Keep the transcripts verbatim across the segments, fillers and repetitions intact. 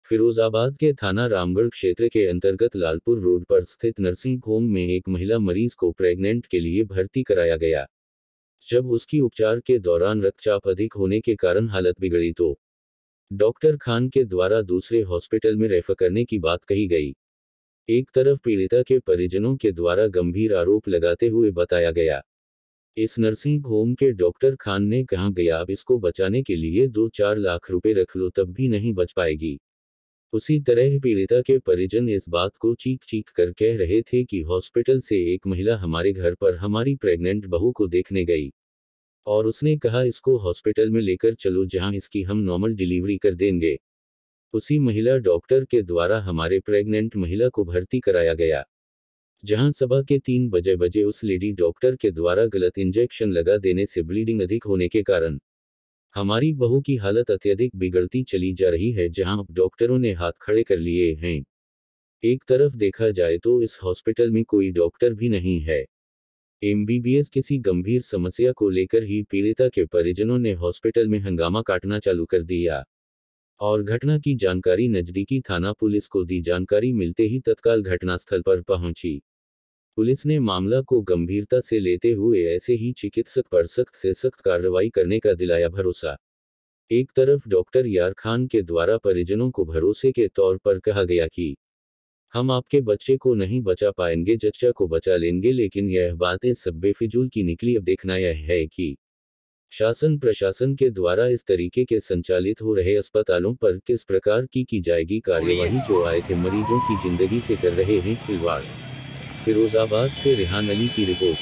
फिरोजाबाद के थाना रामगढ़ क्षेत्र के अंतर्गत लालपुर रोड पर स्थित नर्सिंग होम में एक महिला मरीज को प्रेग्नेंट के लिए भर्ती कराया गया। जब उसकी उपचार के दौरान रक्तचाप अधिक होने के कारण हालत बिगड़ी तो डॉक्टर खान के द्वारा दूसरे हॉस्पिटल में रेफर करने की बात कही गई। एक तरफ पीड़िता के परिजनों के द्वारा गंभीर आरोप लगाते हुए बताया गया, इस नर्सिंग होम के डॉक्टर खान ने कहा गया अब इसको बचाने के लिए दो चार लाख रुपए रख लो तब भी नहीं बच पाएगी। उसी तरह पीड़िता के परिजन इस बात को चीख चीख कर कह रहे थे कि हॉस्पिटल से एक महिला हमारे घर पर हमारी प्रेग्नेंट बहू को देखने गई और उसने कहा इसको हॉस्पिटल में लेकर चलो जहां इसकी हम नॉर्मल डिलीवरी कर देंगे। उसी महिला डॉक्टर के द्वारा हमारे प्रेग्नेंट महिला को भर्ती कराया गया, जहां सुबह के तीन बजे बजे उस लेडी डॉक्टर के द्वारा गलत इंजेक्शन लगा देने से ब्लीडिंग अधिक होने के कारण हमारी बहू की हालत अत्यधिक बिगड़ती चली जा रही है, जहां अब डॉक्टरों ने हाथ खड़े कर लिए हैं। एक तरफ देखा जाए तो इस हॉस्पिटल में कोई डॉक्टर भी नहीं है। एमबीबीएस किसी गंभीर समस्या को लेकर ही पीड़िता के परिजनों ने हॉस्पिटल में हंगामा काटना चालू कर दिया और घटना की जानकारी नजदीकी थाना पुलिस को दी। जानकारी मिलते ही तत्काल घटनास्थल पर पहुंची पुलिस ने मामला को गंभीरता से लेते हुए ऐसे ही चिकित्सक पर सख्त से सख्त कार्रवाई करने का दिलाया भरोसा। एक तरफ डॉक्टर यार खान के द्वारा परिजनों को भरोसे के तौर पर कहा गया कि हम आपके बच्चे को नहीं बचा पाएंगे, जच्चा को बचा लेंगे, लेकिन यह बातें सब बेफिजूल की निकली। अब देखना यह है कि शासन प्रशासन के द्वारा इस तरीके के संचालित हो रहे अस्पतालों पर किस प्रकार की की जाएगी कार्यवाही, जो आए थे मरीजों की जिंदगी से कर रहे हैं खिलवाड़। फिरोजाबाद से रेहान अली की रिपोर्ट।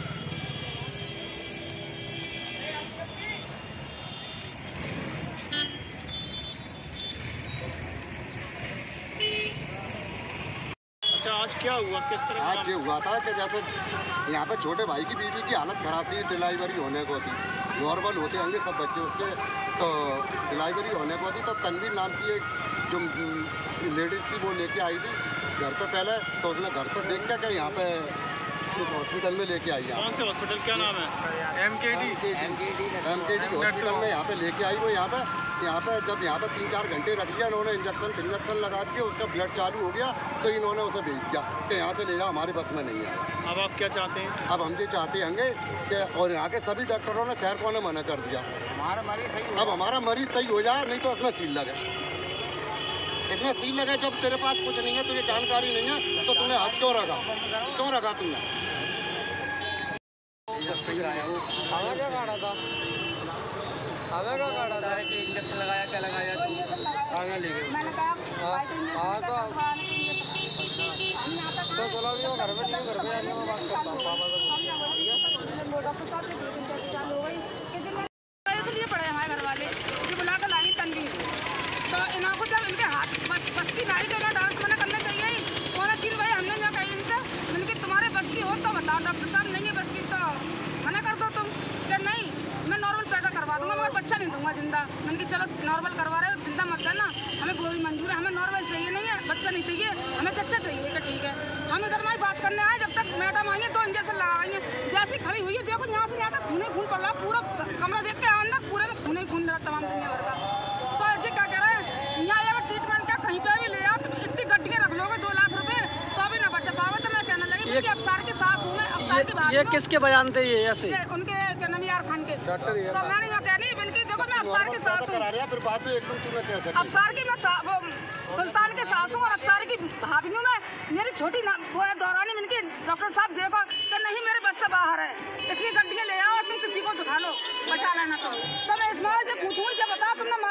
अच्छा, आज क्या हुआ, किस तरह? आज ये हुआ था कि जैसे यहाँ पे छोटे भाई की बीवी की हालत खराब थी, डिलीवरी होने को थी, नॉर्मल होते होंगे सब बच्चे उसके, तो डिलीवरी होने को थी। तो तनवीर नाम की एक जो लेडीज़ थी वो लेके आई थी घर पे पहले, तो उसने घर पे देख के कि यहाँ पे इस हॉस्पिटल में लेके आई। कौन से हॉस्पिटल, क्या नाम है? M K D M K D hospital में यहाँ पे लेके आई वो। यहाँ पे यहाँ पे जब यहाँ पे तीन चार घंटे रख लिया इन्होंने, इंजेक्शन इंजेक्शन लगा दिए, उसका ब्लड चालू हो गया, सही इन्होंने उसे भेज दिया कि यहाँ से ले जाओ, हमारे बस में नहीं आया। अब आप क्या चाहते हैं? अब हम ये चाहते होंगे कि, और यहाँ के सभी डॉक्टरों ने शहर को ने मना कर दिया, हमारा मरीज सही, अब हमारा मरीज सही हो जाए, नहीं तो इसमें सील लगे, इसमें सील लगे। जब तेरे पास कुछ नहीं है, तुझे जानकारी नहीं है, तो तूने हाथ क्यों रखा, क्यों रखा तूने? हमें क्या काटा था, हमें क्या काटा था कि इंजेक्शन लगाया, क्या लगाया आगे ले गए। हाँ तो तो चलो अभी वो घर में नहीं है, घर में आने में बात करता हूँ पापा से, ठीक है। इसलिए पड़े हमारे घर वाले जो बुला कर लाई तनवीर, तो इन्हों को जब इनके हाथ बस की नाई, तो इन्हें डॉक्टर मना करना चाहिए। कौन तीन भाई हमने जो कही इनसे, मैंने तुम्हारे बस की हो तो बताओ, डॉक्टर साहब नहीं है बस की तो मना कर दो तुम, क्या नहीं मैं नॉर्मल पैदा करवा दूंगा मगर बच्चा नहीं दूंगा जिंदा। मैंने कि चलो नॉर्मल करवा रहे हो, जिंदा मत देना, हमें वो भी मंजूर है, हमें नॉर्मल चाहिए नहीं है, बच्चा नहीं चाहिए, हमें चच्चा चाहिए। क्या ठीक है, हम इधर में बात करने आए, जब तक मैडम आएंगे दो इंजेक्शन लगाएंगे। जैसी खड़ी हुई है देखो, यहाँ से यहाँ तक खून खून पड़ रहा, पूरा कमरा देख के अंदर पूरे में खून ही खून रहा तमाम दुनिया भर का। तो ये क्या कह रहे हैं, यहाँ अगर ट्रीटमेंट का कहीं पे भी ले आओ तो इतनी गड्डियाँ रख लोगे दो लाख रुपए तो भी ना बचा पाओगे। तो मैं कहने लगी कि अफसर की सास हूँ मैं, अफसर की बात। ये किसके बयान थे ये ऐसे? उनके क्या नाम, यार खान के। तो मैंने जो कहनी इनकी, देखो मैं अफसर की सास हूँ, अफसर की मैं सुल्तान के सास हूँ और अफसर की भाभी हूँ मैं। मेरी छोटी वो है दौरानी, इनकी डॉक्टर साहब देखो कि नहीं मेरे बच्चा बाहर है, इतनी गड्डियाँ ले आओ, तुम किसी को दिखा लो, बचा लेना तुम। तो मैं इस बार जब पूछूँगी जब बताओ तुमने